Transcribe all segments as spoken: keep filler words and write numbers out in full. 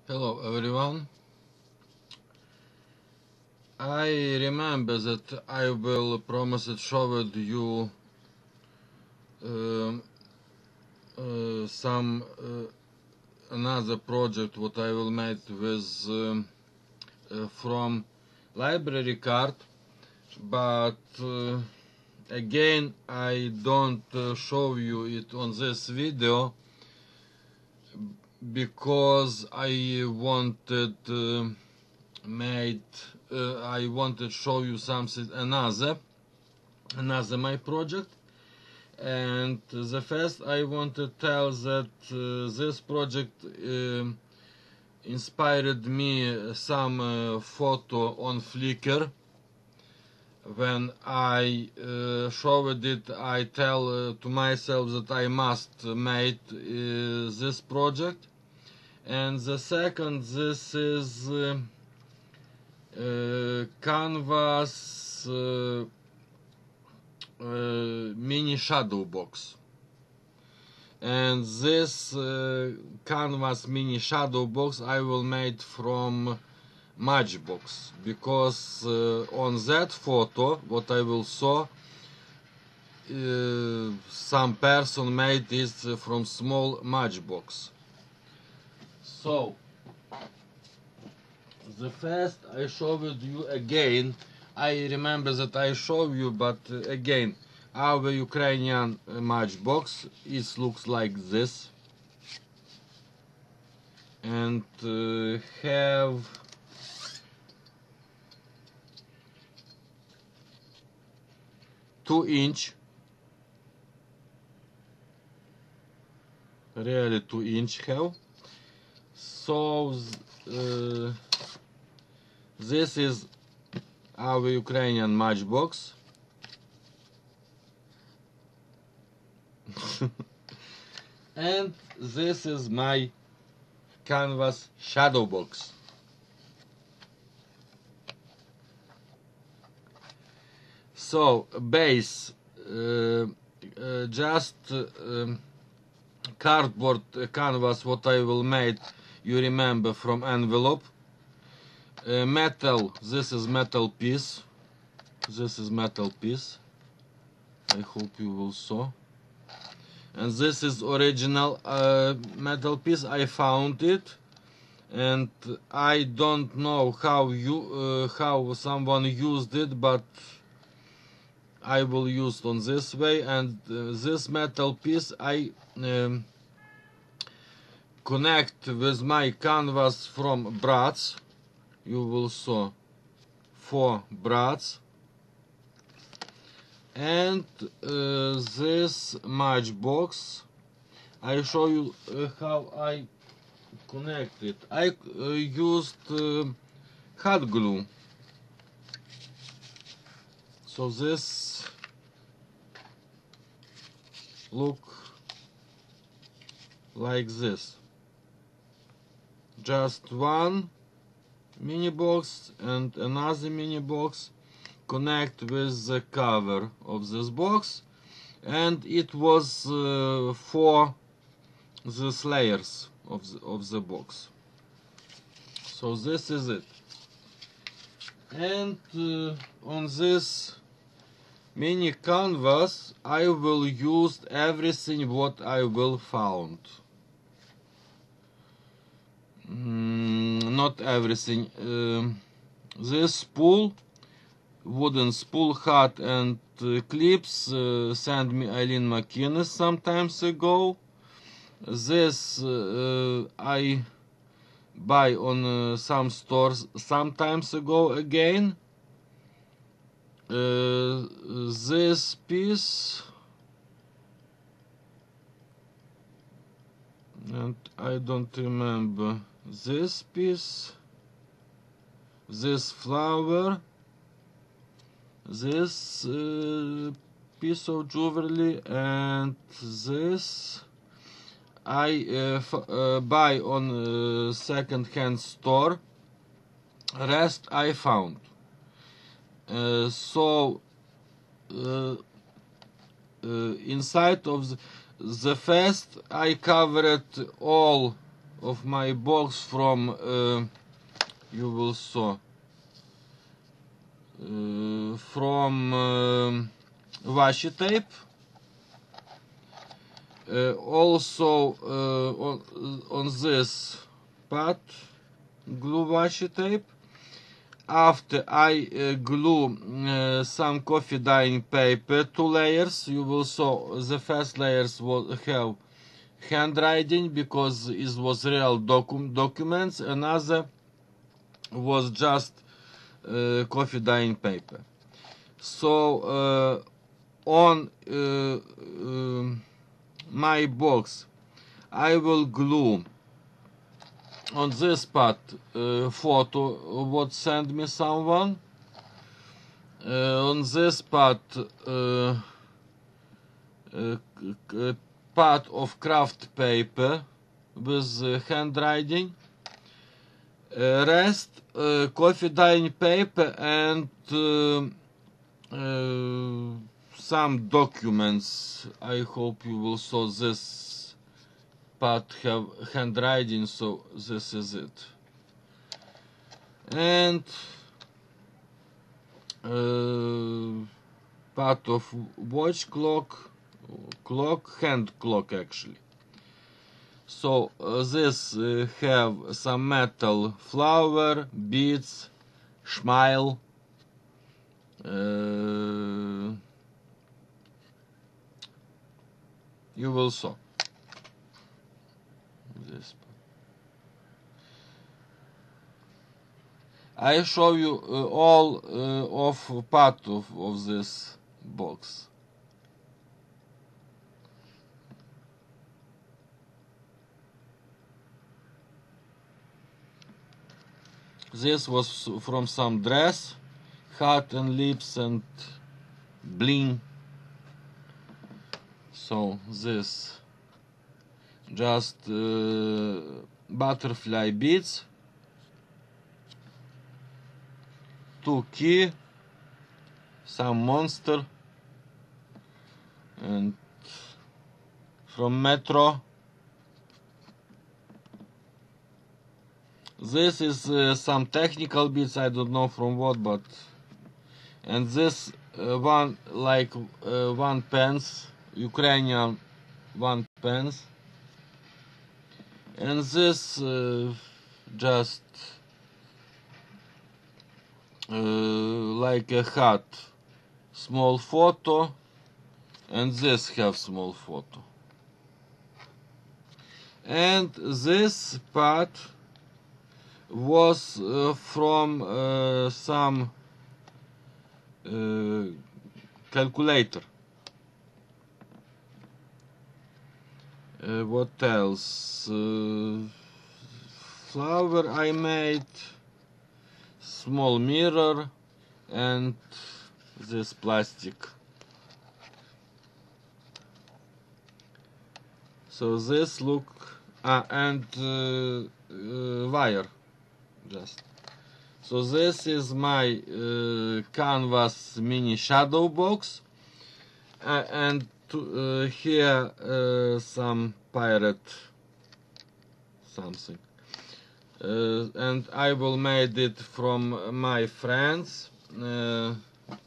Hello everyone. I remember that I will promise it showed you um, uh, some uh, another project what I will make with um, uh, from library card, but uh, again I don't uh, show you it on this video because I wanted uh, made uh, I wanted to show you something another another my project. And the first I want to tell that uh, this project uh, inspired me some uh, photo on Flickr. When I uh, showed it, I tell uh, to myself that I must make uh, this project. And the second, this is uh, uh, canvas uh, uh, mini shadow box. And this uh, canvas mini shadow box I will make from Matchbox, because uh, on that photo what I will show uh, some person made it from small Matchbox. So the first I showed you again. I remember that I showed you, but uh, again, our Ukrainian uh, Matchbox, it looks like this, and uh, have two inch, really two inch have. So uh, this is our Ukrainian Matchbox. And this is my canvas shadow box. So base uh, uh, just uh, um, cardboard canvas what I will make, you remember, from envelope. Uh, metal, this is metal piece. This is metal piece. I hope you will saw. And this is original uh, metal piece. I found it, and I don't know how you uh, how someone used it, but I will use it on this way. And uh, this metal piece I um, connect with my canvas from brads. You will saw four brads. And uh, this Matchbox, I show you uh, how I connect it. I uh, used uh, hot glue. So this look like this. Just one mini box and another mini box connect with the cover of this box, and it was uh, for these layers of the, of the box. So this is it. And uh, on this mini canvas I will use everything what I will found. Mm, not everything. Um, this spool, wooden spool, hat and uh, clips uh, sent me Eileen McInnes sometimes ago. This uh, I buy on uh, some stores sometimes ago again. Uh, this piece, and I don't remember this piece, this flower, this uh, piece of jewelry, and this I uh, f uh, buy on uh, second-hand store. Rest I found. Uh, so uh, uh, inside of the, the first I covered all of my box from uh, you will saw uh, from uh, washi tape. Uh, also uh, on, on this part glue washi tape. After I uh, glue uh, some coffee dyeing paper, two layers, you will saw the first layers will have handwriting because it was real docu documents, another was just uh, coffee dyeing paper. So uh, on uh, uh, my box I will glue on this part uh, photo what sent me someone. Uh, on this part uh, uh, part of craft paper with uh, handwriting. Uh, rest uh, coffee dyeing paper and uh, uh, some documents. I hope you will saw this part have handwriting, so this is it. And uh, part of watch clock, clock, hand clock actually. So uh, this uh, have some metal flower, beads, smile, uh, you will saw this. I show you uh, all uh, of part of, of this box. This was from some dress, heart and lips and bling. So this just uh, butterfly beads, two key, some monster, and from Metro. This is uh, some technical beads, I don't know from what, but and this uh, one like uh, one pence, Ukrainian one pence, and this uh, just uh, like a hat, small photo, and this have small photo, and this part was uh, from uh, some uh, calculator. Uh, what else? Uh, flower I made, small mirror, and this plastic. So this look ah, and uh, uh, wire. Just so this is my uh, canvas mini shadow box, uh, and to, uh, here uh, some pirate something, uh, and I will made it from my friends, uh,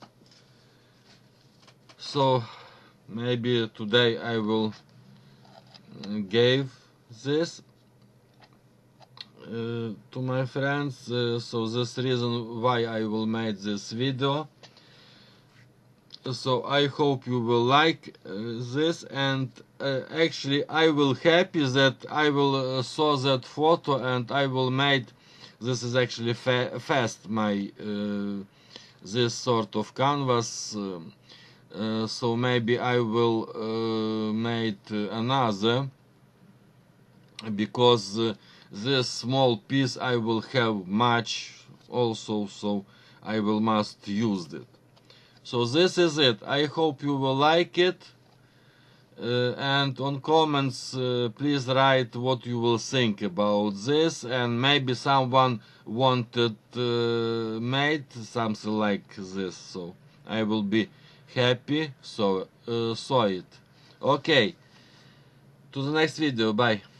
so maybe today I will uh, give this Uh, to my friends, uh, so this reason why I will make this video. So I hope you will like uh, this, and uh, actually I will happy that I will uh, saw that photo and I will made this is actually fa fast my uh, this sort of canvas, uh, uh, so maybe I will uh, make another, because uh, this small piece I will have much also, so I will must use it. So this is it. I hope you will like it, uh, and on comments uh, please write what you will think about this, and maybe someone wanted uh, made something like this, so I will be happy. So uh, saw it. Okay, to the next video. Bye.